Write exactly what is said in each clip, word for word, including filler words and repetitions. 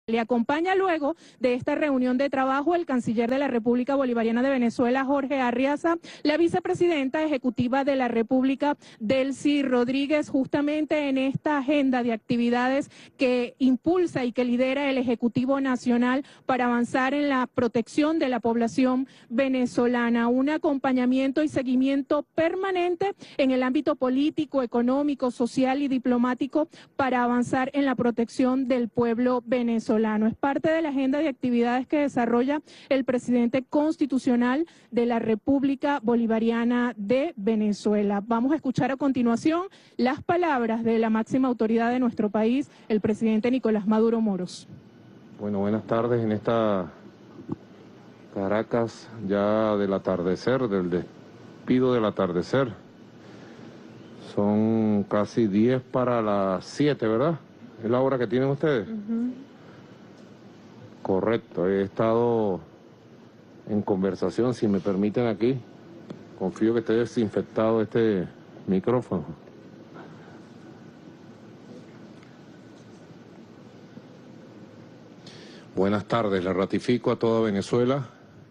Le acompaña luego de esta reunión de trabajo el canciller de la República Bolivariana de Venezuela, Jorge Arriaza, la vicepresidenta ejecutiva de la República, Delcy Rodríguez, justamente en esta agenda de actividades que impulsa y que lidera el Ejecutivo Nacional para avanzar en la protección de la población venezolana, un acompañamiento y seguimiento permanente en el ámbito político, económico, social y diplomático para avanzar en la protección del pueblo venezolano. Es parte de la agenda de actividades que desarrolla el presidente constitucional de la República Bolivariana de Venezuela. Vamos a escuchar a continuación las palabras de la máxima autoridad de nuestro país, el presidente Nicolás Maduro Moros. Bueno, buenas tardes en esta Caracas ya del atardecer, del despido del atardecer. Son casi diez para las siete, ¿verdad? ¿Es la hora que tienen ustedes? Uh-huh. Correcto, he estado en conversación, si me permiten aquí, confío que esté desinfectado este micrófono. Buenas tardes, le ratifico a toda Venezuela.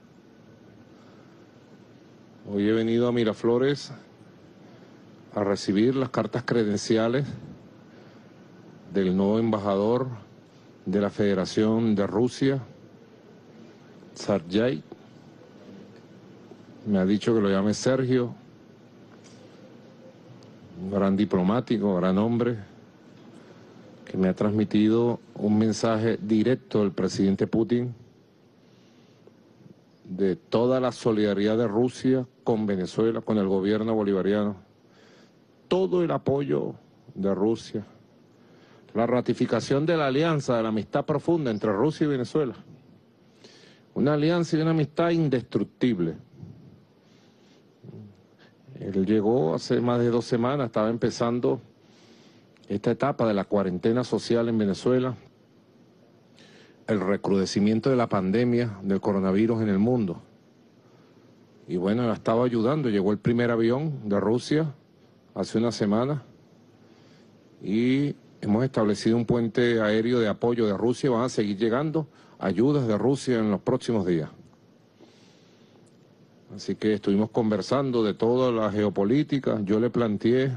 Hoy he venido a Miraflores a recibir las cartas credenciales del nuevo embajador de la Federación de Rusia, Sergei. Me ha dicho que lo llame Sergio, un gran diplomático, gran hombre, que me ha transmitido un mensaje directo del presidente Putin de toda la solidaridad de Rusia con Venezuela, con el gobierno bolivariano, todo el apoyo de Rusia, la ratificación de la alianza, de la amistad profunda entre Rusia y Venezuela. Una alianza y una amistad indestructible. Él llegó hace más de dos semanas, estaba empezando esta etapa de la cuarentena social en Venezuela, el recrudecimiento de la pandemia del coronavirus en el mundo. Y bueno, él estaba ayudando, llegó el primer avión de Rusia hace una semana y hemos establecido un puente aéreo de apoyo de Rusia. Van a seguir llegando ayudas de Rusia en los próximos días. Así que estuvimos conversando de toda la geopolítica. Yo le planteé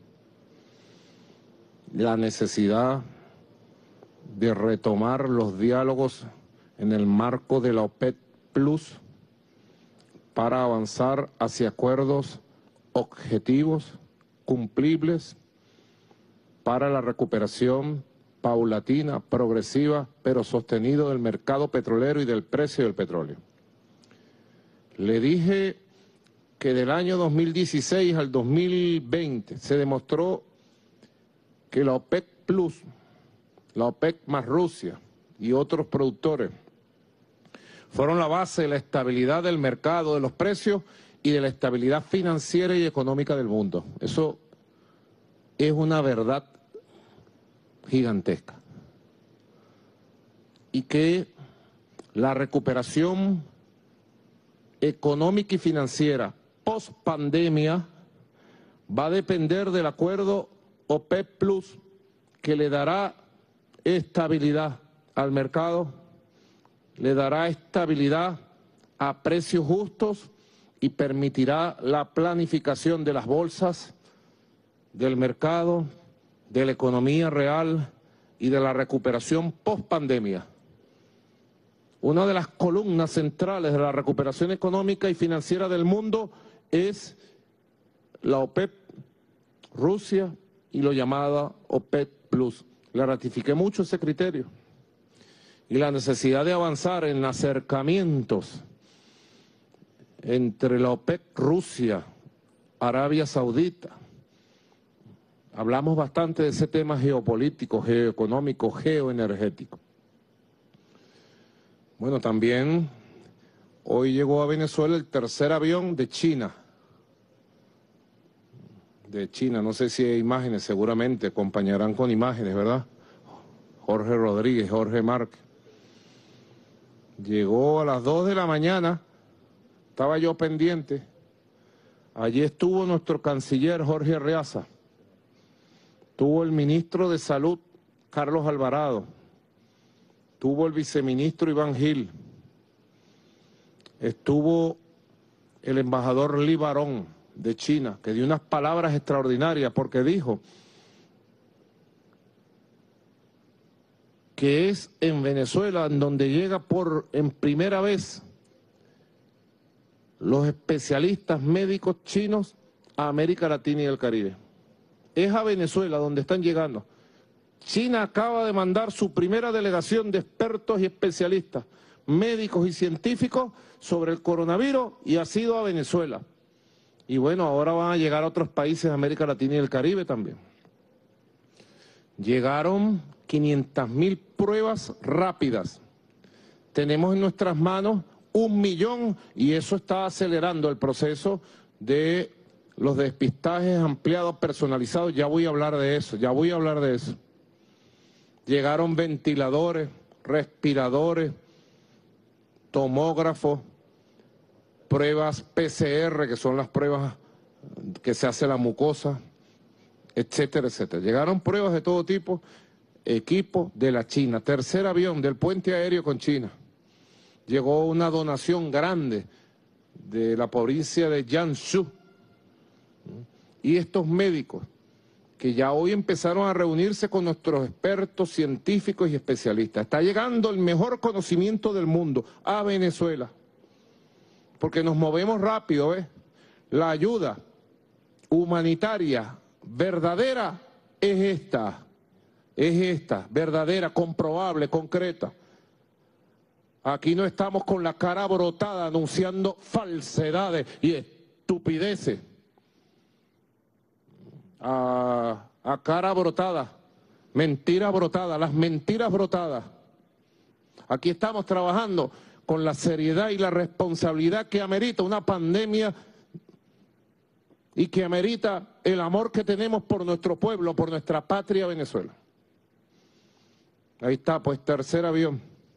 la necesidad de retomar los diálogos en el marco de la OPEC Plus para avanzar hacia acuerdos objetivos, cumplibles, para la recuperación paulatina, progresiva, pero sostenido del mercado petrolero y del precio del petróleo. Le dije que del año dos mil dieciséis al dos mil veinte se demostró que la OPEC Plus, la OPEC más Rusia y otros productores fueron la base de la estabilidad del mercado, de los precios y de la estabilidad financiera y económica del mundo. Eso es una verdad gigantesca. Y que la recuperación económica y financiera post pandemia va a depender del acuerdo OPEC Plus, que le dará estabilidad al mercado, le dará estabilidad a precios justos y permitirá la planificación de las bolsas, del mercado, de la economía real y de la recuperación post-pandemia. Una de las columnas centrales de la recuperación económica y financiera del mundo es la OPEP, Rusia y lo llamada OPEC Plus. Le ratifiqué mucho ese criterio y la necesidad de avanzar en acercamientos entre la OPEC, Rusia, Arabia Saudita. Hablamos bastante de ese tema geopolítico, geoeconómico, geoenergético. Bueno, también hoy llegó a Venezuela el tercer avión de China. De China, no sé si hay imágenes, seguramente acompañarán con imágenes, ¿verdad? Jorge Rodríguez, Jorge Márquez. Llegó a las dos de la mañana, estaba yo pendiente. Allí estuvo nuestro canciller Jorge Arriaza. Tuvo el ministro de Salud, Carlos Alvarado, estuvo el viceministro Iván Gil, estuvo el embajador Li Barón de China, que dio unas palabras extraordinarias porque dijo que es en Venezuela en donde llega por en primera vez los especialistas médicos chinos a América Latina y el Caribe. Es a Venezuela donde están llegando. China acaba de mandar su primera delegación de expertos y especialistas, médicos y científicos sobre el coronavirus y ha sido a Venezuela. Y bueno, ahora van a llegar a otros países de América Latina y el Caribe también. Llegaron quinientas mil pruebas rápidas. Tenemos en nuestras manos un millón y eso está acelerando el proceso de los despistajes ampliados, personalizados. Ya voy a hablar de eso, ya voy a hablar de eso. Llegaron ventiladores, respiradores, tomógrafos, pruebas P C R, que son las pruebas que se hace la mucosa, etcétera, etcétera. Llegaron pruebas de todo tipo, equipos de la China. Tercer avión del puente aéreo con China. Llegó una donación grande de la provincia de Jiangsu. Y estos médicos que ya hoy empezaron a reunirse con nuestros expertos científicos y especialistas. Está llegando el mejor conocimiento del mundo a Venezuela, porque nos movemos rápido, ¿ves? La ayuda humanitaria verdadera es esta, es esta, verdadera, comprobable, concreta. Aquí no estamos con la cara brotada anunciando falsedades y estupideces. A, a cara brotada, mentira brotada, las mentiras brotadas. Aquí estamos trabajando con la seriedad y la responsabilidad que amerita una pandemia y que amerita el amor que tenemos por nuestro pueblo, por nuestra patria Venezuela. Ahí está, pues, tercer avión.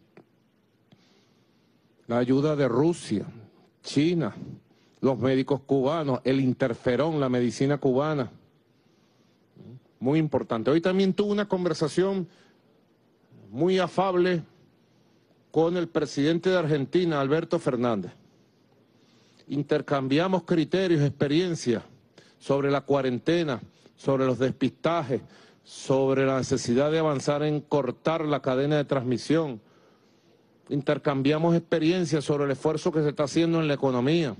La ayuda de Rusia, China, los médicos cubanos, el interferón, la medicina cubana. Muy importante. Hoy también tuve una conversación muy afable con el presidente de Argentina, Alberto Fernández. Intercambiamos criterios, experiencias sobre la cuarentena, sobre los despistajes, sobre la necesidad de avanzar en cortar la cadena de transmisión. Intercambiamos experiencias sobre el esfuerzo que se está haciendo en la economía.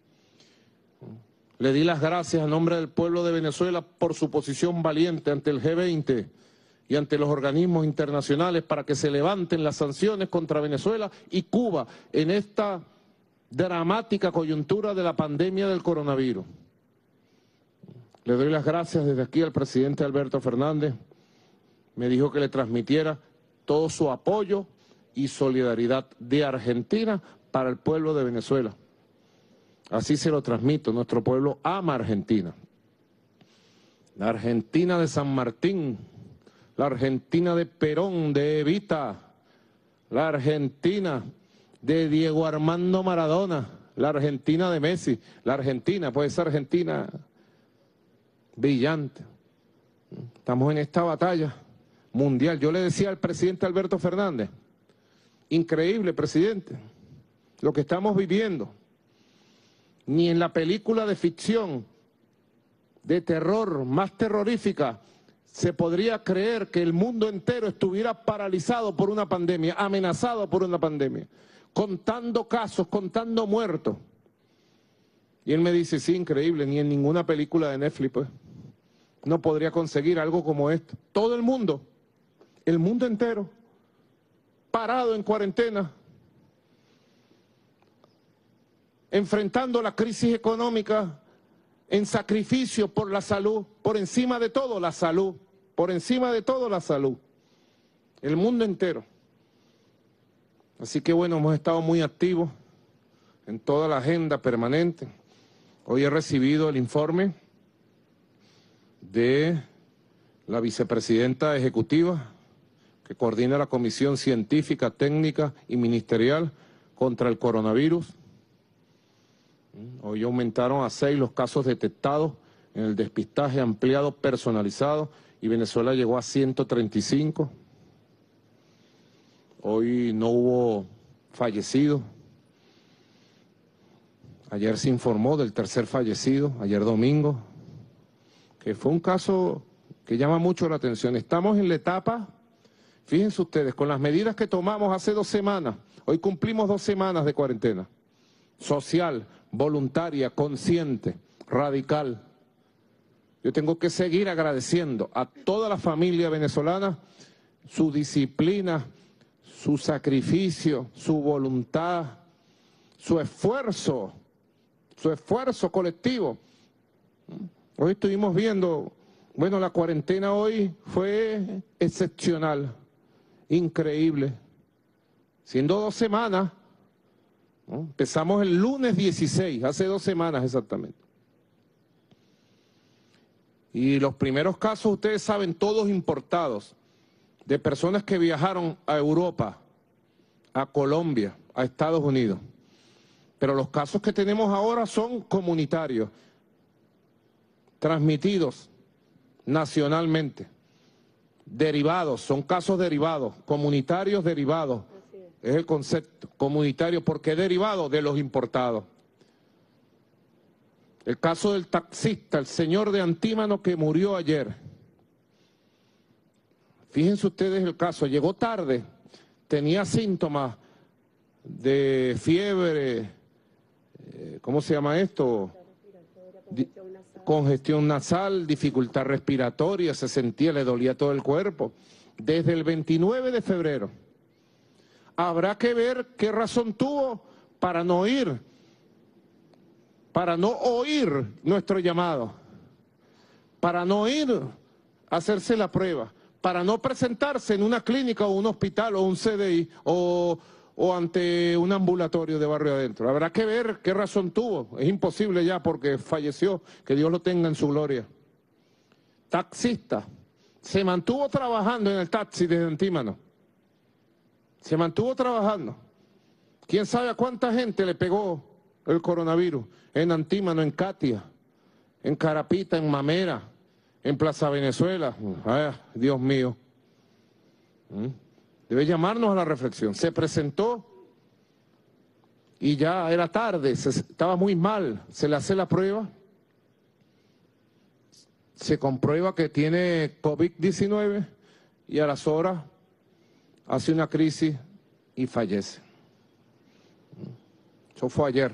Le di las gracias a nombre del pueblo de Venezuela por su posición valiente ante el G veinte y ante los organismos internacionales para que se levanten las sanciones contra Venezuela y Cuba en esta dramática coyuntura de la pandemia del coronavirus. Le doy las gracias desde aquí al presidente Alberto Fernández. Me dijo que le transmitiera todo su apoyo y solidaridad de Argentina para el pueblo de Venezuela. Así se lo transmito, nuestro pueblo ama a Argentina. La Argentina de San Martín, la Argentina de Perón, de Evita, la Argentina de Diego Armando Maradona, la Argentina de Messi, la Argentina, pues esa Argentina brillante. Estamos en esta batalla mundial. Yo le decía al presidente Alberto Fernández, increíble, presidente, lo que estamos viviendo. Ni en la película de ficción, de terror, más terrorífica, se podría creer que el mundo entero estuviera paralizado por una pandemia, amenazado por una pandemia, contando casos, contando muertos. Y él me dice, sí, increíble, ni en ninguna película de Netflix, pues, no podría conseguir algo como esto. Todo el mundo, el mundo entero, parado en cuarentena, enfrentando la crisis económica en sacrificio por la salud, por encima de todo la salud, por encima de todo la salud, el mundo entero. Así que bueno, hemos estado muy activos en toda la agenda permanente. Hoy he recibido el informe de la vicepresidenta ejecutiva que coordina la Comisión Científica, Técnica y Ministerial contra el coronavirus. Hoy aumentaron a seis los casos detectados en el despistaje ampliado personalizado y Venezuela llegó a ciento treinta y cinco. Hoy no hubo fallecidos. Ayer se informó del tercer fallecido, ayer domingo, que fue un caso que llama mucho la atención. Estamos en la etapa, fíjense ustedes, con las medidas que tomamos hace dos semanas, hoy cumplimos dos semanas de cuarentena, social, voluntaria, consciente, radical. Yo tengo que seguir agradeciendo a toda la familia venezolana su disciplina, su sacrificio, su voluntad, su esfuerzo, su esfuerzo colectivo. Hoy estuvimos viendo, bueno, la cuarentena hoy fue excepcional, increíble. Siendo dos semanas, ¿no? Empezamos el lunes dieciséis, hace dos semanas exactamente. Y los primeros casos, ustedes saben, todos importados, de personas que viajaron a Europa, a Colombia, a Estados Unidos. Pero los casos que tenemos ahora son comunitarios, transmitidos nacionalmente, derivados, son casos derivados, comunitarios derivados. Es el concepto, comunitario, porque es derivado de los importados. El caso del taxista, el señor de Antímano que murió ayer. Fíjense ustedes el caso, llegó tarde, tenía síntomas de fiebre, eh, ¿cómo se llama esto? Di- congestión nasal, dificultad respiratoria, se sentía, le dolía todo el cuerpo. Desde el veintinueve de febrero. Habrá que ver qué razón tuvo para no ir, para no oír nuestro llamado, para no ir a hacerse la prueba, para no presentarse en una clínica o un hospital o un C D I o, o ante un ambulatorio de barrio adentro. Habrá que ver qué razón tuvo. Es imposible ya porque falleció, que Dios lo tenga en su gloria. Taxista, se mantuvo trabajando en el taxi desde Antímano. Se mantuvo trabajando. ¿Quién sabe a cuánta gente le pegó el coronavirus? En Antímano, en Catia, en Carapita, en Mamera, en Plaza Venezuela. Ay, Dios mío. Debe llamarnos a la reflexión. Se presentó y ya era tarde, se, estaba muy mal. Se le hace la prueba. Se comprueba que tiene COVID diecinueve y a las horas hace una crisis y fallece. Eso fue ayer.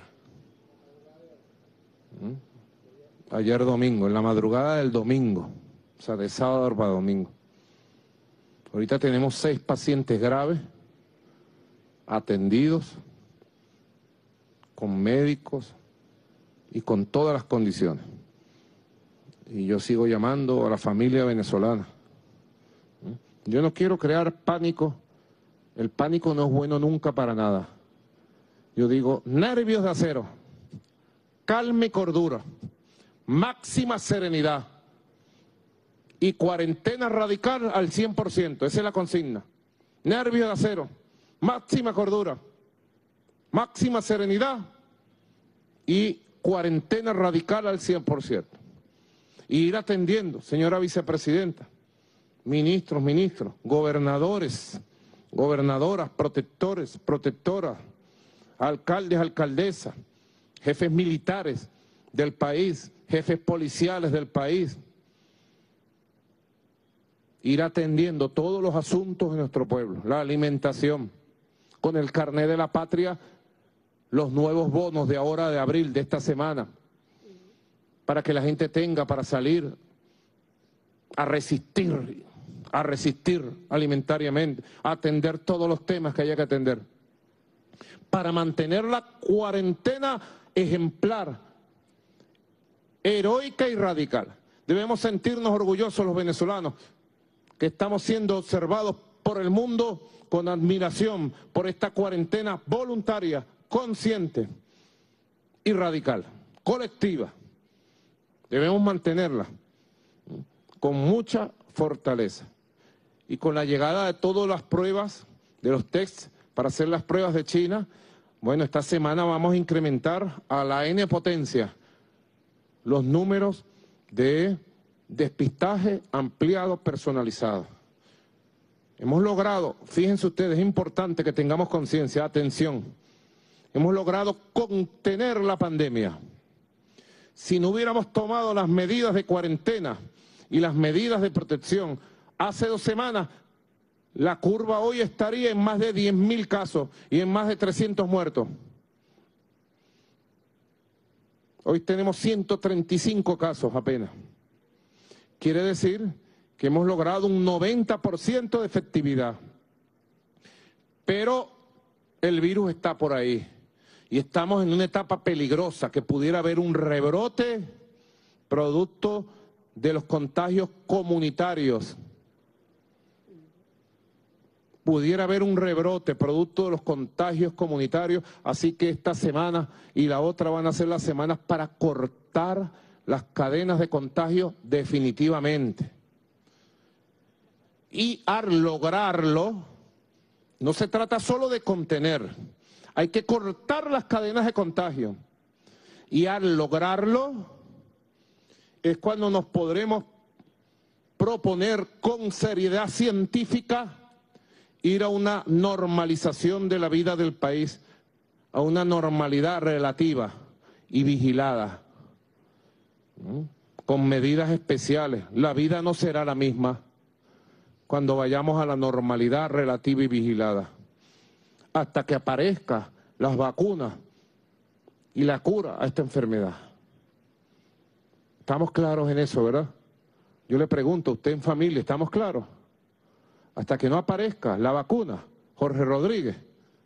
Ayer domingo, en la madrugada del domingo, o sea, de sábado para domingo. Ahorita tenemos seis pacientes graves, atendidos, con médicos y con todas las condiciones. Y yo sigo llamando a la familia venezolana. Yo no quiero crear pánico. El pánico no es bueno nunca para nada. Yo digo, nervios de acero, calma y cordura, máxima serenidad y cuarentena radical al cien por ciento. Esa es la consigna. Nervios de acero, máxima cordura, máxima serenidad y cuarentena radical al cien por ciento. Y ir atendiendo, señora vicepresidenta, ministros, ministros, gobernadores, gobernadoras, protectores, protectoras, alcaldes, alcaldesas, jefes militares del país, jefes policiales del país. Ir atendiendo todos los asuntos de nuestro pueblo, la alimentación, con el carnet de la patria, los nuevos bonos de ahora de abril, de esta semana, para que la gente tenga para salir a resistir, a resistir alimentariamente, a atender todos los temas que haya que atender, para mantener la cuarentena ejemplar, heroica y radical. Debemos sentirnos orgullosos los venezolanos, que estamos siendo observados por el mundo con admiración por esta cuarentena voluntaria, consciente y radical, colectiva. Debemos mantenerla con mucha fortaleza. Y con la llegada de todas las pruebas, de los tests, para hacer las pruebas de China, bueno, esta semana vamos a incrementar a la N potencia los números de despistaje ampliado personalizado. Hemos logrado, fíjense ustedes, es importante que tengamos conciencia, atención, hemos logrado contener la pandemia. Si no hubiéramos tomado las medidas de cuarentena y las medidas de protección hace dos semanas, la curva hoy estaría en más de diez mil casos y en más de trescientos muertos. Hoy tenemos ciento treinta y cinco casos apenas. Quiere decir que hemos logrado un noventa por ciento de efectividad. Pero el virus está por ahí y estamos en una etapa peligrosa que pudiera haber un rebrote producto de los contagios comunitarios. Pudiera haber un rebrote producto de los contagios comunitarios, así que esta semana y la otra van a ser las semanas para cortar las cadenas de contagio definitivamente. Y al lograrlo, no se trata solo de contener, hay que cortar las cadenas de contagio. Y al lograrlo, es cuando nos podremos proponer con seriedad científica ir a una normalización de la vida del país, a una normalidad relativa y vigilada, ¿no? Con medidas especiales. La vida no será la misma cuando vayamos a la normalidad relativa y vigilada, hasta que aparezcan las vacunas y la cura a esta enfermedad. ¿Estamos claros en eso, verdad? Yo le pregunto, usted en familia, ¿estamos claros? Hasta que no aparezca la vacuna, Jorge Rodríguez.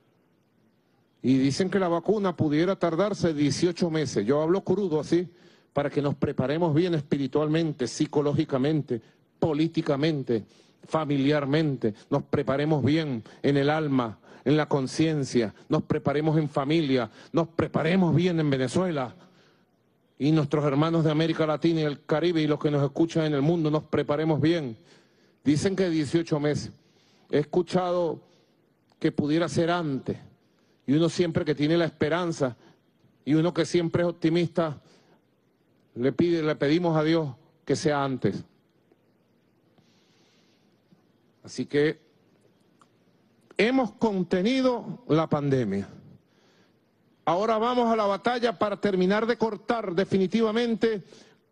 Y dicen que la vacuna pudiera tardarse dieciocho meses. Yo hablo crudo así, para que nos preparemos bien espiritualmente, psicológicamente, políticamente, familiarmente. Nos preparemos bien en el alma, en la conciencia, nos preparemos en familia, nos preparemos bien en Venezuela. Y nuestros hermanos de América Latina y el Caribe y los que nos escuchan en el mundo, nos preparemos bien. Dicen que dieciocho meses. He escuchado que pudiera ser antes. Y uno siempre que tiene la esperanza y uno que siempre es optimista, le pide, le pedimos a Dios que sea antes. Así que hemos contenido la pandemia. Ahora vamos a la batalla para terminar de cortar definitivamente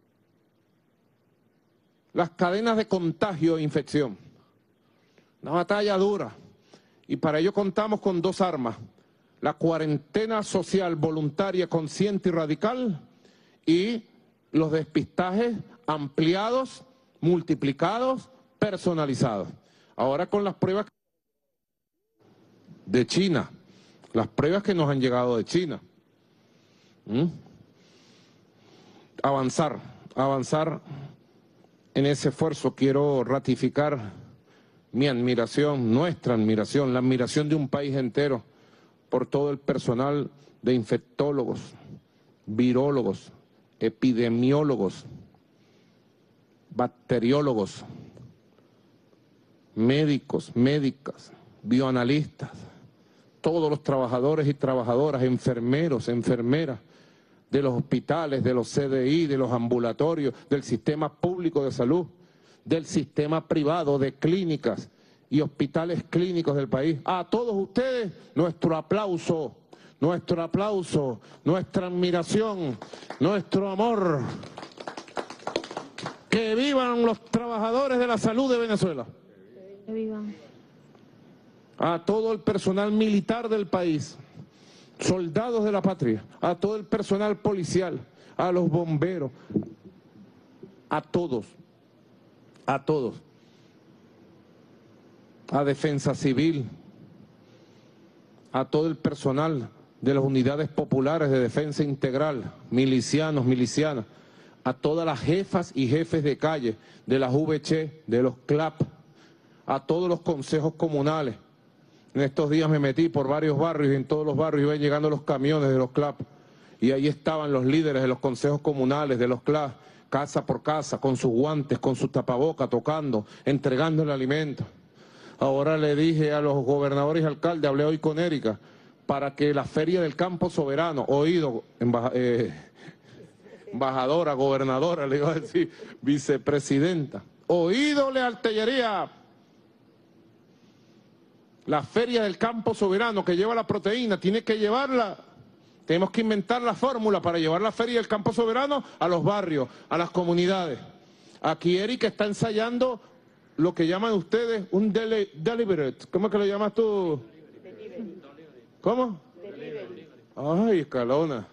las cadenas de contagio e infección. Una batalla dura. Y para ello contamos con dos armas. La cuarentena social voluntaria, consciente y radical, y los despistajes ampliados, multiplicados, personalizados. Ahora con las pruebas de China, las pruebas que nos han llegado de China. ¿Mm? Avanzar, avanzar en ese esfuerzo. Quiero ratificar mi admiración, nuestra admiración, la admiración de un país entero por todo el personal de infectólogos, virólogos, epidemiólogos, bacteriólogos, médicos, médicas, bioanalistas, todos los trabajadores y trabajadoras, enfermeros, enfermeras, de los hospitales, de los C D I, de los ambulatorios, del sistema público de salud, del sistema privado, de clínicas y hospitales clínicos del país. A todos ustedes, nuestro aplauso, nuestro aplauso, nuestra admiración, nuestro amor. ¡Que vivan los trabajadores de la salud de Venezuela! ¡Que vivan! A todo el personal militar del país, soldados de la patria, a todo el personal policial, a los bomberos, a todos, a todos, a Defensa Civil, a todo el personal de las unidades populares de defensa integral, milicianos, milicianas, a todas las jefas y jefes de calle, de las V C, de los C L A P, a todos los consejos comunales. En estos días me metí por varios barrios y en todos los barrios iban llegando los camiones de los C L A P y ahí estaban los líderes de los consejos comunales, de los C L A P, casa por casa, con sus guantes, con sus tapabocas, tocando, entregando el alimento. Ahora le dije a los gobernadores y alcaldes, hablé hoy con Erika, para que la Feria del Campo Soberano, oído, embaja, eh, embajadora, gobernadora, le iba a decir, vicepresidenta, oído Lealtellería, La feria del campo soberano que lleva la proteína, tiene que llevarla. Tenemos que inventar la fórmula para llevar la feria del campo soberano a los barrios, a las comunidades. Aquí Eric está ensayando lo que llaman ustedes un deli deliberate. ¿Cómo es que lo llamas tú? Delivery. ¿Cómo? Delivery. Ay, Escalona.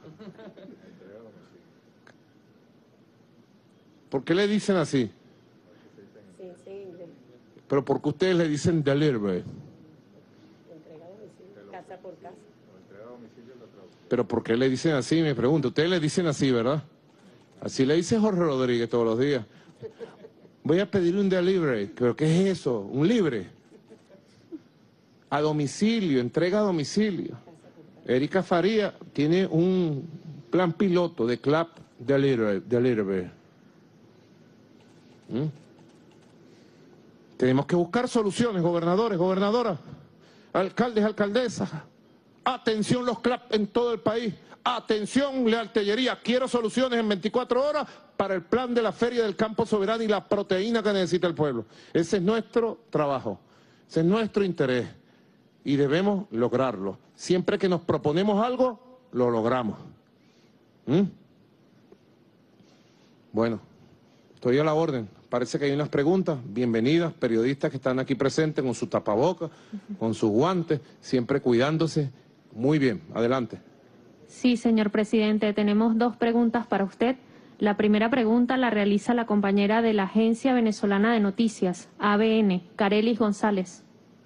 ¿Por qué le dicen así? Sí, sí, inglés. ¿Pero por qué ustedes le dicen delivery? Entrega a domicilio, casa por casa. ¿Pero por qué le dicen así? Me pregunto. Ustedes le dicen así, ¿verdad? Así le dice Jorge Rodríguez todos los días. Voy a pedir un delivery. ¿Pero qué es eso? ¿Un libre? A domicilio, entrega a domicilio. Erika Faría tiene un plan piloto de Clap Delivery. delivery. ¿Mm? Tenemos que buscar soluciones, gobernadores, gobernadoras, alcaldes, alcaldesas. Atención los Clap en todo el país. Atención Lealtellería. Quiero soluciones en veinticuatro horas para el plan de la Feria del Campo Soberano y la proteína que necesita el pueblo. Ese es nuestro trabajo. Ese es nuestro interés. Y debemos lograrlo. Siempre que nos proponemos algo, lo logramos. ¿Mm? Bueno, estoy a la orden. Parece que hay unas preguntas. Bienvenidas, periodistas que están aquí presentes con su tapabocas, con sus guantes, siempre cuidándose. Muy bien, adelante. Sí, señor presidente, tenemos dos preguntas para usted. La primera pregunta la realiza la compañera de la Agencia Venezolana de Noticias, A B N, Carelis González.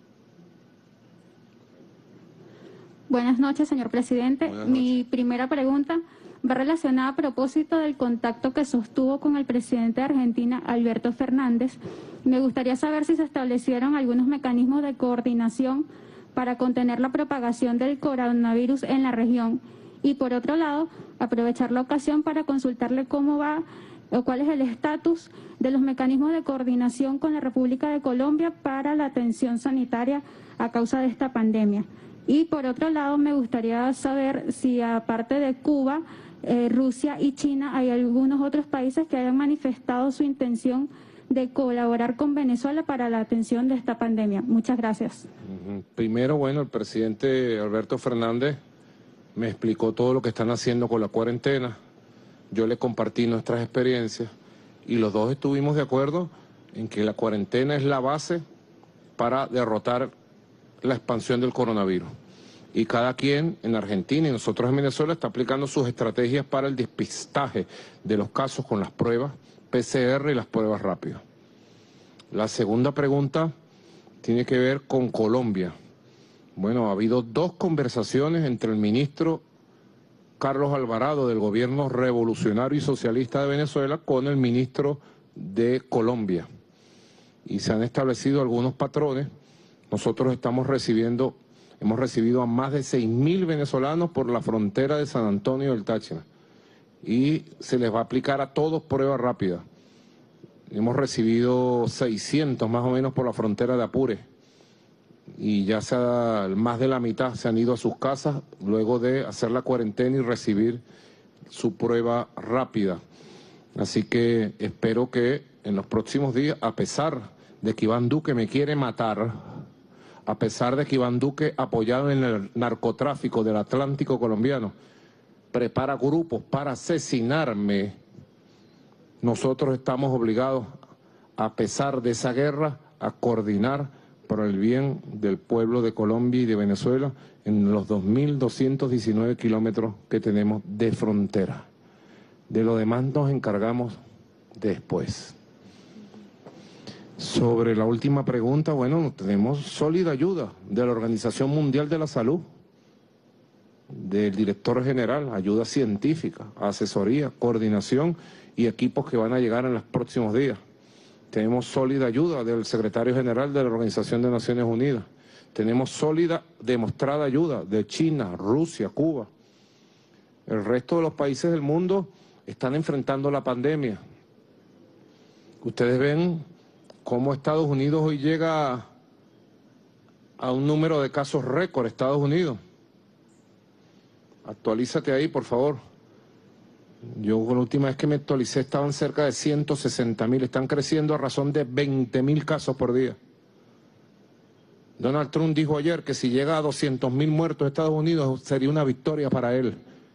Buenas noches, señor presidente. Buenas noches. Mi primera pregunta va relacionada a propósito del contacto que sostuvo con el presidente de Argentina, Alberto Fernández. Me gustaría saber si se establecieron algunos mecanismos de coordinación para contener la propagación del coronavirus en la región. Y por otro lado, aprovechar la ocasión para consultarle cómo va o cuál es el estatus de los mecanismos de coordinación con la República de Colombia para la atención sanitaria a causa de esta pandemia. Y por otro lado, me gustaría saber si aparte de Cuba, eh, Rusia y China, hay algunos otros países que hayan manifestado su intención de colaborar con Venezuela para la atención de esta pandemia. Muchas gracias. Primero, bueno, el presidente Alberto Fernández me explicó todo lo que están haciendo con la cuarentena. Yo le compartí nuestras experiencias y los dos estuvimos de acuerdo en que la cuarentena es la base para derrotar la expansión del coronavirus. Y cada quien en Argentina y nosotros en Venezuela está aplicando sus estrategias para el despistaje de los casos con las pruebas P C R y las pruebas rápidas. La segunda pregunta tiene que ver con Colombia. Bueno, ha habido dos conversaciones entre el ministro Carlos Alvarado del Gobierno Revolucionario y Socialista de Venezuela con el ministro de Colombia. Y se han establecido algunos patrones. Nosotros estamos recibiendo, hemos recibido a más de seis mil venezolanos por la frontera de San Antonio del Táchira. Y se les va a aplicar a todos prueba rápida. Hemos recibido seiscientos más o menos por la frontera de Apure. Y ya se ha, más de la mitad se han ido a sus casas luego de hacer la cuarentena y recibir su prueba rápida. Así que espero que en los próximos días, a pesar de que Iván Duque me quiere matar, a pesar de que Iván Duque, apoyado en el narcotráfico del Atlántico colombiano, prepara grupos para asesinarme, nosotros estamos obligados, a pesar de esa guerra, a coordinar por el bien del pueblo de Colombia y de Venezuela en los dos mil doscientos diecinueve kilómetros que tenemos de frontera. De lo demás nos encargamos después. Sobre la última pregunta, bueno, tenemos sólida ayuda de la Organización Mundial de la Salud, del director general, ayuda científica, asesoría, coordinación y equipos que van a llegar en los próximos días. Tenemos sólida ayuda del secretario general de la Organización de Naciones Unidas. Tenemos sólida, demostrada ayuda de China, Rusia, Cuba. El resto de los países del mundo están enfrentando la pandemia. Ustedes ven cómo Estados Unidos hoy llega a un número de casos récord, Estados Unidos. Actualízate ahí, por favor. Yo la última vez que me actualicé estaban cerca de ciento sesenta mil, están creciendo a razón de veinte mil casos por día. Donald Trump dijo ayer que si llega a doscientos mil muertos en Estados Unidos sería una victoria para él.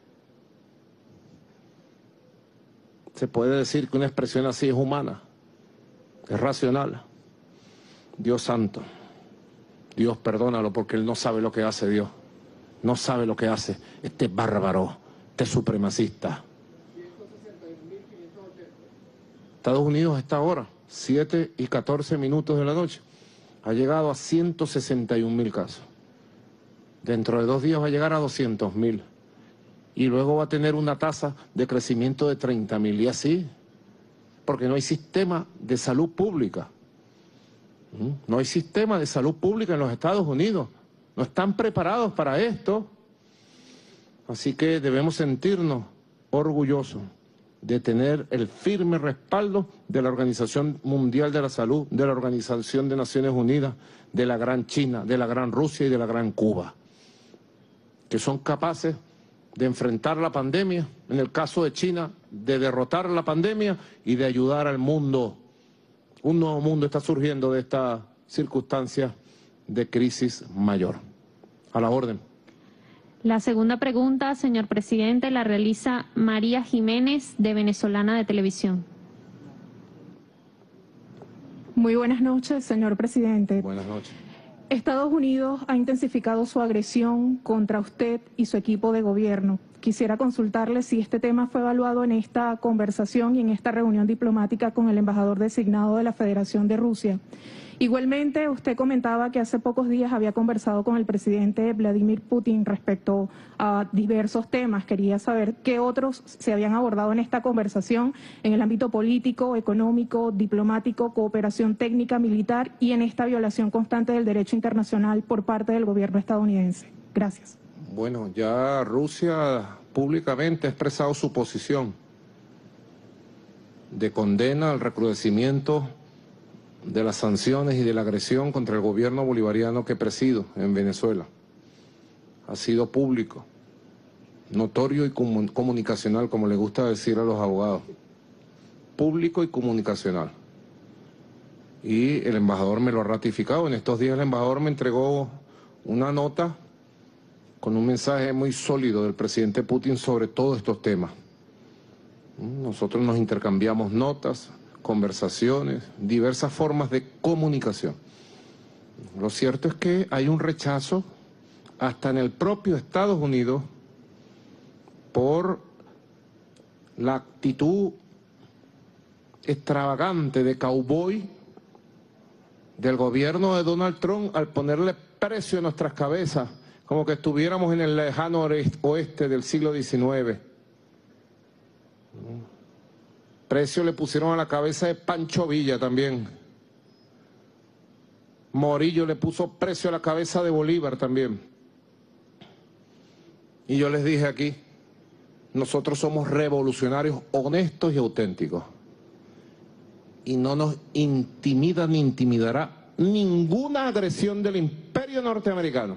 Se puede decir que una expresión así es humana, es racional. Dios santo, Dios perdónalo porque él no sabe lo que hace Dios. No sabe lo que hace este bárbaro, este supremacista. Estados Unidos a esta hora, siete y catorce minutos de la noche, ha llegado a ciento sesenta y un mil casos. Dentro de dos días va a llegar a doscientos mil. Y luego va a tener una tasa de crecimiento de treinta mil. Y así, porque no hay sistema de salud pública. No hay sistema de salud pública en los Estados Unidos. No están preparados para esto. Así que debemos sentirnos orgullosos de tener el firme respaldo de la Organización Mundial de la Salud, de la Organización de Naciones Unidas, de la Gran China, de la Gran Rusia y de la Gran Cuba, que son capaces de enfrentar la pandemia, en el caso de China, de derrotar la pandemia y de ayudar al mundo. Un nuevo mundo está surgiendo de esta circunstancia de crisis mayor. A la orden. La segunda pregunta, señor presidente, la realiza María Jiménez, de Venezolana de Televisión. Muy buenas noches, señor presidente. Buenas noches. Estados Unidos ha intensificado su agresión contra usted y su equipo de gobierno. Quisiera consultarle si este tema fue evaluado en esta conversación y en esta reunión diplomática con el embajador designado de la Federación de Rusia. Igualmente, usted comentaba que hace pocos días había conversado con el presidente Vladimir Putin respecto a diversos temas. Quería saber qué otros se habían abordado en esta conversación en el ámbito político, económico, diplomático, cooperación técnica, militar y en esta violación constante del derecho internacional por parte del gobierno estadounidense. Gracias. Bueno, ya Rusia públicamente ha expresado su posición de condena al recrudecimiento de las sanciones y de la agresión contra el gobierno bolivariano que presido en Venezuela. Ha sido público, notorio y comunicacional, como le gusta decir a los abogados. Público y comunicacional. Y el embajador me lo ha ratificado. En estos días el embajador me entregó una nota con un mensaje muy sólido del presidente Putin sobre todos estos temas. Nosotros nos intercambiamos notas, conversaciones, diversas formas de comunicación. Lo cierto es que hay un rechazo hasta en el propio Estados Unidos por la actitud extravagante de cowboy del gobierno de Donald Trump al ponerle precio a nuestras cabezas, como que estuviéramos en el lejano oeste del siglo diecinueve. Precio le pusieron a la cabeza de Pancho Villa también. Morillo le puso precio a la cabeza de Bolívar también. Y yo les dije aquí, nosotros somos revolucionarios honestos y auténticos. Y no nos intimida ni intimidará ninguna agresión del imperio norteamericano.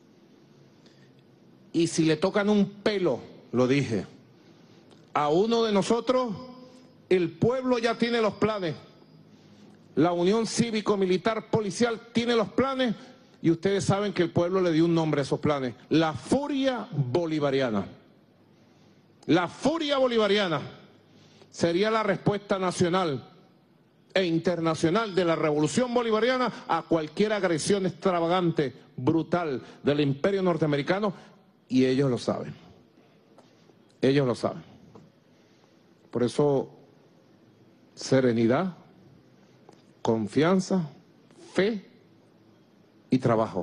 Y si le tocan un pelo, lo dije, a uno de nosotros, el pueblo ya tiene los planes. La Unión Cívico-Militar Policial tiene los planes y ustedes saben que el pueblo le dio un nombre a esos planes. La furia bolivariana. La furia bolivariana sería la respuesta nacional e internacional de la revolución bolivariana a cualquier agresión extravagante, brutal del imperio norteamericano, y ellos lo saben. Ellos lo saben. Por eso, serenidad, confianza, fe y trabajo.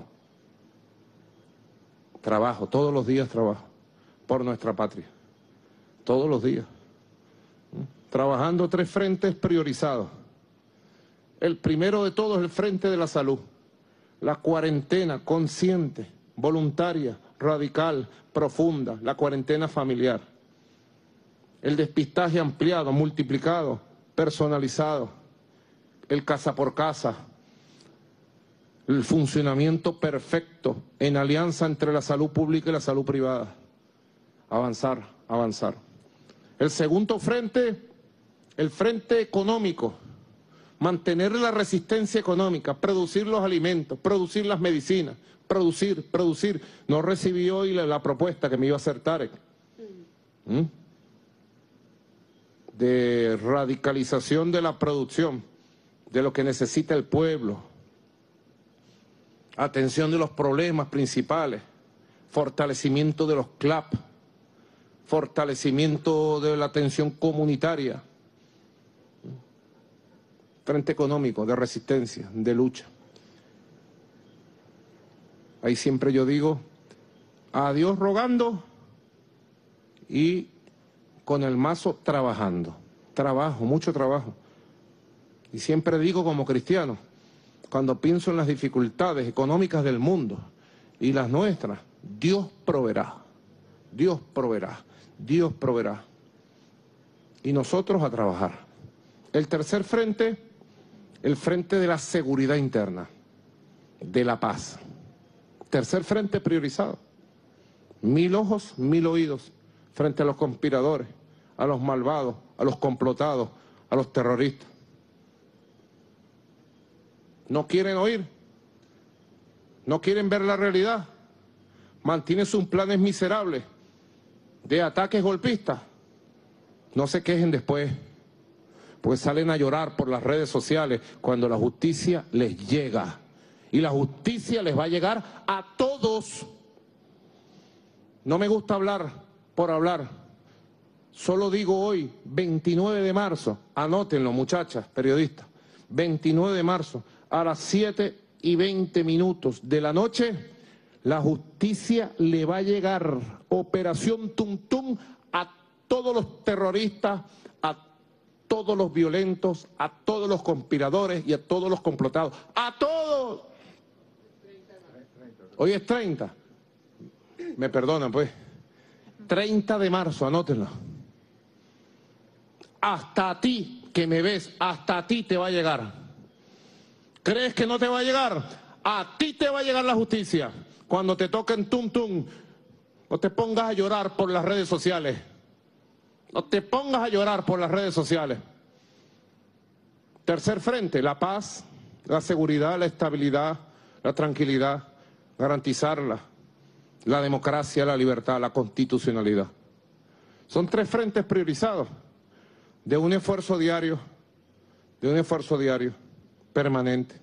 Trabajo, todos los días trabajo, por nuestra patria. Todos los días. Trabajando tres frentes priorizados. El primero de todos es el frente de la salud. La cuarentena consciente, voluntaria, radical, profunda, la cuarentena familiar. El despistaje ampliado, multiplicado, personalizado, el casa por casa, el funcionamiento perfecto en alianza entre la salud pública y la salud privada. Avanzar, avanzar. El segundo frente, el frente económico, mantener la resistencia económica, producir los alimentos, producir las medicinas, producir, producir. No recibí hoy la, la propuesta que me iba a hacer Tarek. ¿Mm? De radicalización de la producción, de lo que necesita el pueblo, atención de los problemas principales, fortalecimiento de los C L A P, fortalecimiento de la atención comunitaria, frente económico, de resistencia, de lucha. Ahí siempre yo digo, a Dios rogando y con el mazo trabajando. Trabajo, mucho trabajo. Y siempre digo como cristiano, cuando pienso en las dificultades económicas del mundo y las nuestras, Dios proveerá, Dios proveerá, Dios proveerá. Y nosotros a trabajar. El tercer frente, el frente de la seguridad interna, de la paz. Tercer frente priorizado. Mil ojos, mil oídos frente a los conspiradores, a los malvados, a los complotados, a los terroristas. ¿No quieren oír? ¿No quieren ver la realidad? Mantienen sus planes miserables de ataques golpistas. No se quejen después, porque salen a llorar por las redes sociales cuando la justicia les llega. Y la justicia les va a llegar a todos. No me gusta hablar por hablar. Solo digo hoy, veintinueve de marzo, anótenlo muchachas, periodistas, veintinueve de marzo, a las siete y veinte minutos de la noche, la justicia le va a llegar, operación Tum Tum, a todos los terroristas, a todos los violentos, a todos los conspiradores y a todos los complotados, ¡a todos! Hoy es treinta, me perdonan pues, treinta de marzo, anótenlo. Hasta a ti que me ves, hasta a ti te va a llegar. ¿Crees que no te va a llegar? A ti te va a llegar la justicia. Cuando te toquen tum tum, no te pongas a llorar por las redes sociales. No te pongas a llorar por las redes sociales. Tercer frente, la paz, la seguridad, la estabilidad, la tranquilidad, garantizarla, la democracia, la libertad, la constitucionalidad. Son tres frentes priorizados de un esfuerzo diario, de un esfuerzo diario, permanente,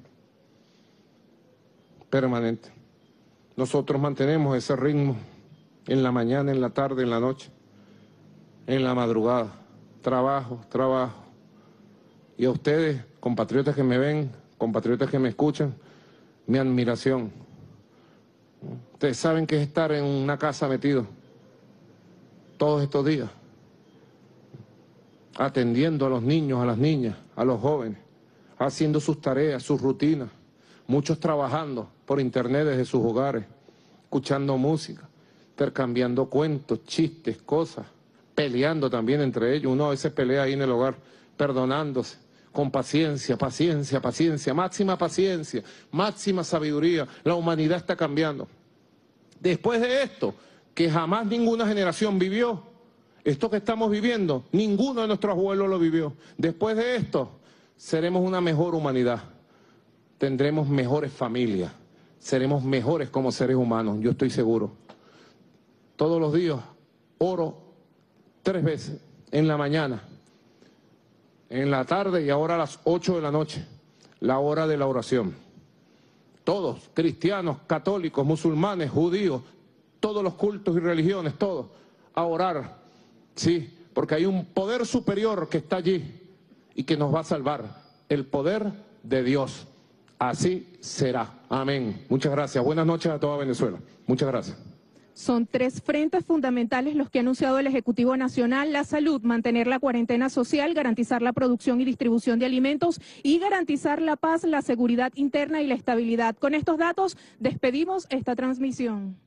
permanente. Nosotros mantenemos ese ritmo en la mañana, en la tarde, en la noche, en la madrugada, trabajo, trabajo. Y a ustedes, compatriotas que me ven, compatriotas que me escuchan, mi admiración. Ustedes saben que es estar en una casa metido todos estos días, atendiendo a los niños, a las niñas, a los jóvenes, haciendo sus tareas, sus rutinas, muchos trabajando por internet desde sus hogares, escuchando música, intercambiando cuentos, chistes, cosas, peleando también entre ellos. Uno a veces pelea ahí en el hogar, perdonándose, con paciencia, paciencia, paciencia, máxima paciencia, máxima sabiduría. La humanidad está cambiando. Después de esto, que jamás ninguna generación vivió, esto que estamos viviendo, ninguno de nuestros abuelos lo vivió. Después de esto, seremos una mejor humanidad, tendremos mejores familias, seremos mejores como seres humanos, yo estoy seguro. Todos los días oro tres veces, en la mañana, en la tarde y ahora a las ocho de la noche, la hora de la oración. Todos, cristianos, católicos, musulmanes, judíos, todos los cultos y religiones, todos, a orar, sí, porque hay un poder superior que está allí y que nos va a salvar, el poder de Dios. Así será. Amén. Muchas gracias. Buenas noches a toda Venezuela. Muchas gracias. Son tres frentes fundamentales los que ha anunciado el Ejecutivo Nacional: la salud, mantener la cuarentena social, garantizar la producción y distribución de alimentos y garantizar la paz, la seguridad interna y la estabilidad. Con estos datos despedimos esta transmisión.